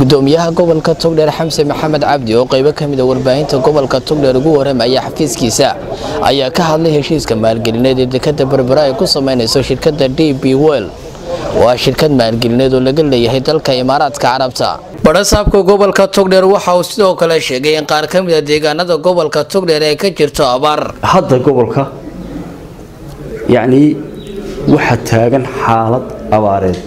gudoomiyaha gobolka Togdheer Xamse Maxamed Cabdi oo qayb ka mid ah warbaahinta gobolka Togdheer ugu waramaya xafiiskiisa ayaa ka hadlay heshiiska maalgelineed ee dekada Berbera ay ku sameynayso shirkadda DP World waa shirkad maalgelineed oo laga leeyahay dalka Imaaraadka Carabta. Barasaabka gobolka Togdheer waxa uu sidoo kale sheegay in qaar ka mid ah deegaanada gobolka Togdheer ay ka jirto abaar. hadda gobolka yani waxa taagan xaalad abaareed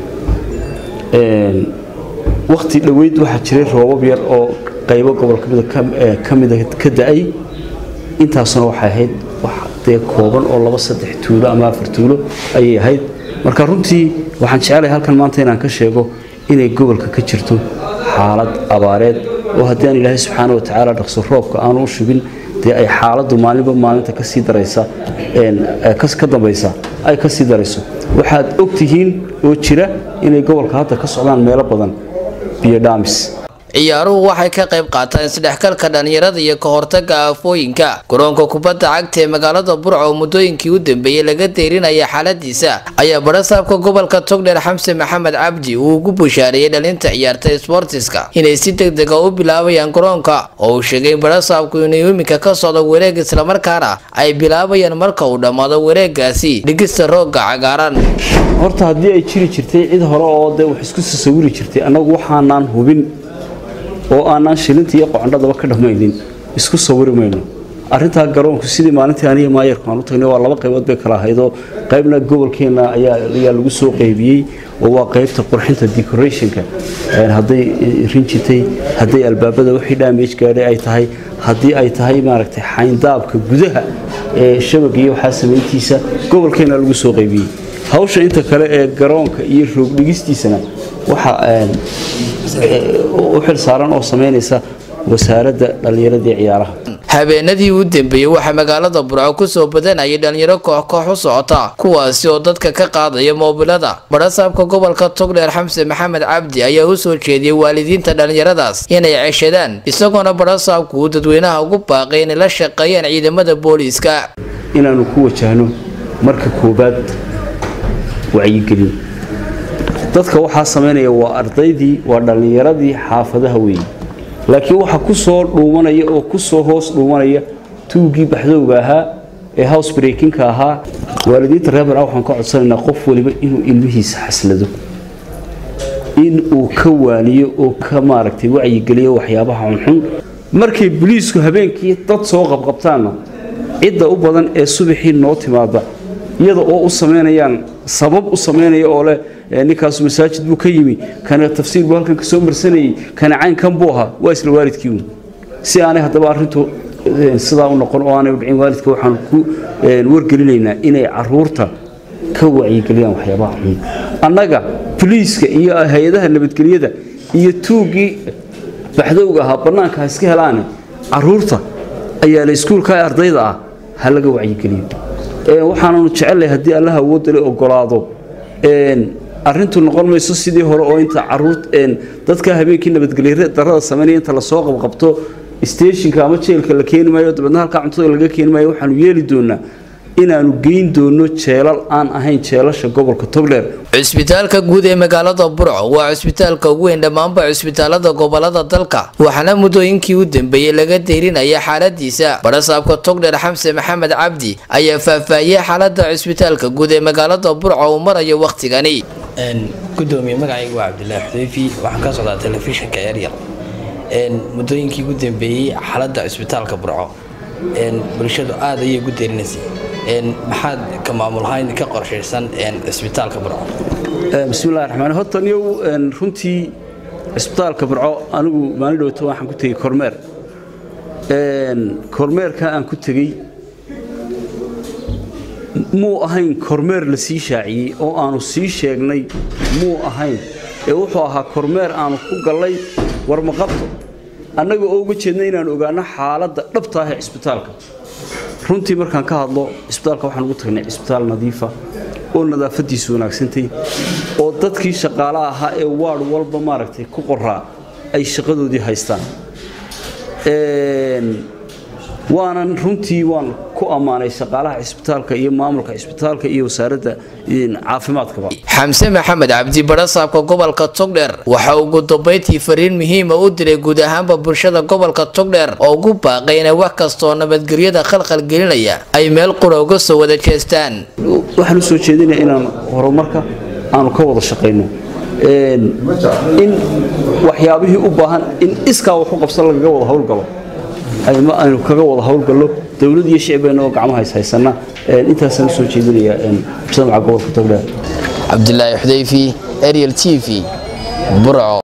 waqti dhaweyd waxa jiray roobab yar oo qaybo gobolka kamid ka da'ay intaasna waxa ahayd wax kooban oo 2-3 tuulo ama 4 tuulo ay ahayd marka runtii waxaan jecelahay halkan maanta inaan ka sheego inay gobolka ka jirto xaalad abaareed oo haddii aan Ilaahay subxaanahu wa ta'aala dhaqso roobka aan u shubin ay xaaladu maalinta ka sii daraysa ka dambaysa ay ka sii darayso waxaad ogtihiin oo jira inay gobolka hadda ka socdaan meelo badan biyo dhaamis ciyaaruhu waxay ka qayb qaataan isdhexgalka dhalinyarada iyo ka hortagga aafooyinka garoonka kubadda cagta ee magaalada Burco oo muddooyinkii u dambeeyay laga deerinaya xaaladiisa ayaa barasaabka gobolka Togdheer Xamse Maxamed Cabdi uu ugu bushaareeyay dhalinta ciyaarta sportiska inay si degdeg ah u bilaabayaan garoonka oo uu sheegay barasaabku inuu imika ka socdo wareeg isla markaana ay bilaabayaan marka uu dhamaado wareegaasi dhigista roogga cagaaran. horta haddii ay jiri jirtay cid hore oo wax isku sawiri jirtay anagu waxaanaan hubin oo aanan shilintii iyo qocondadaba ka dhamaynin isku sawirmayno arinta garoonku sidii maalintii aniga maayarku aan u tagnay waa laba qaybood bay kala haydo qaybna gobolkeena ayaa lagu soo qaybiyay oo waa qaybta qurxinta decorationka haday rinjitay haday albaabada wixii damage gaaray ay tahay hadii ay tahay maaragtay xayndaabka gudaha ee shabaqiyo waxa sameeytiisa gobolkeena lagu soo qaybiyay hawsha inta kale ee garoonka iyo roog dhigistiisana waxa oo xil saaran oo sameynaysa wasaaradda dhalinyarada iyo ciyaaraha. habeenadii u dambeeyay waxa magaalada Burco ku soo badanayay dhalinyaro koox u socota kuwaasi oo dadka ka qaadaya moobilada. Barasaabka gobolka Togdheer Xamse Maxamed Cabdi ayaa u soo jeediyay waalidiinta dhalinyaradaas inay ceshadaan isagoona barasaabku dadweynaha ugu baaqay in la shaqeeyaan ciidamada booliiska inaanu ku wajahno marka koobaad wacyigelin dadka waxa sameynaya waa ardaydii waa dhalinyaradii xaafadaha weey laakiin waxa ku soo dhuumanaya oo ku soo hoos dhuumanaya tuugii baxdowga ahaa ee house breaking ka ahaa waalidiinta reebar waxaan ka codsanaynaa qof waliba inuu ilmihiisa xaslado in uu ka waaliyo oo ka maaragtay wacyigeliyo waxyaabaha xun markay booliisku habeenkii dad soo qabqabtaana cidda u badan ee subaxii noo timaada iyada oo u sameynayaan sabab u sameynaya oo leh ninkaas masaajid buu ka yimi kana tafsiir buu halkan ka soo marsanayay kana cayn kan buu ahaa waa isla waalidkii si aanay hadaba arintu sidaa u noqon oo aanay u dhicin waalidka waxaan ku wargelinaynaa inay caruurta ka wacyigeliyaan waxyaabaha xun annaga poliiska iyo hay'adaha nabadgelyada iyo tuugii baxdowga ahaa banaanka iska helaan caruurta ayaa la iskuulka ardayda ah halaga wacyigeliyo waxaanu jecelahay hadii Allah awood leh ogolaado arintu noqon mayso sidii hore oo inta caruur dadka habeenkii nabadgelyada darada sameeyay inta la soo qabqabto stationka ama jeelka la keenay maayo dabadna halka cuntada laga keenay maayo waxaanu yeeli doonaa inaanu geyn doono jeelal aan ahayn jeelasha gobolka Togdheer. Cisbitaalka guud ee magaalada Burco waa cisbitaalka ugu weyn dhammaanba cisbitaalada gobolada dalka waxaana muddooyinkii u dambeeyay laga deerinaya xaaladiisa. Barasaabka Togdheer Xamse Maxamed Cabdi ayaa faahfaahiyay xaaladda cisbitaalka guud ee magaalada Burco oo marayo waqtigani. gudoomiye magacaygu waa Cabdilaahi Xudayfi waxaan ka socdaa telefishinka Ariel muddooyinkii u dambeeyay xaaladda cisbitaalka Burco bulshadu aad ayay ugu deerinaysaa maxaad ka maamulahayn ka qorsheysan cisbitaalka Burco. bismillaahir rahmaanir rahiim horta runtii cisbitaalka Burco anigu maalin dhawto waxaan ku tagay kormeerka aan ku tagay muu ahayn kormeer la sii shaaciyay oo aanu sii sheegnay muu ahayn wuxuu ahaa kormeer aanu ku galay war ma qabto annaga oo uga jeednay inaan ogaano xaaladda dhabta ah ee cisbitaalka runtii markaan ka hadlo cisbitaalka waxaan ugu tagnay cisbitaal nadiif ah oo nadaafadiisu wanaagsantay oo dadkii shaqaalaha ahaa ee ward walba maaragtay ku qoraa ay shaqadoodii haystaan waanan runtii waan ku amaanay shaqaalaha isbitaalka iyo maamulka isbitaalka iyo wasaaradda caafimaadkaba. Xamse Maxamed Cabdi barasaabka gobolka Togdheer waxa uu ugu dambeyntii fariin muhiim ah u diray guud ahaanba bulshada gobolka Togdheer oo ugu baaqay inay wax kasta oo nabadgelyada khalkhal gelinaya ay meel qura uga soo wada jeestaan. waxaan soo jeedinayaa inaan horumarka aanu ka wada shaqeyno in waxyaabihii u baahan in iska wax u qabsan laga wada hawlgalo ayma aanu kaga wada hawlgalo dawladda iyo shacabkeena oo gacmaha haysana intaas aan soo jeedinayaa mujtamaca gobolka Togdheer. Cabdullaahi Xudayfi, Ariel TV, Burco.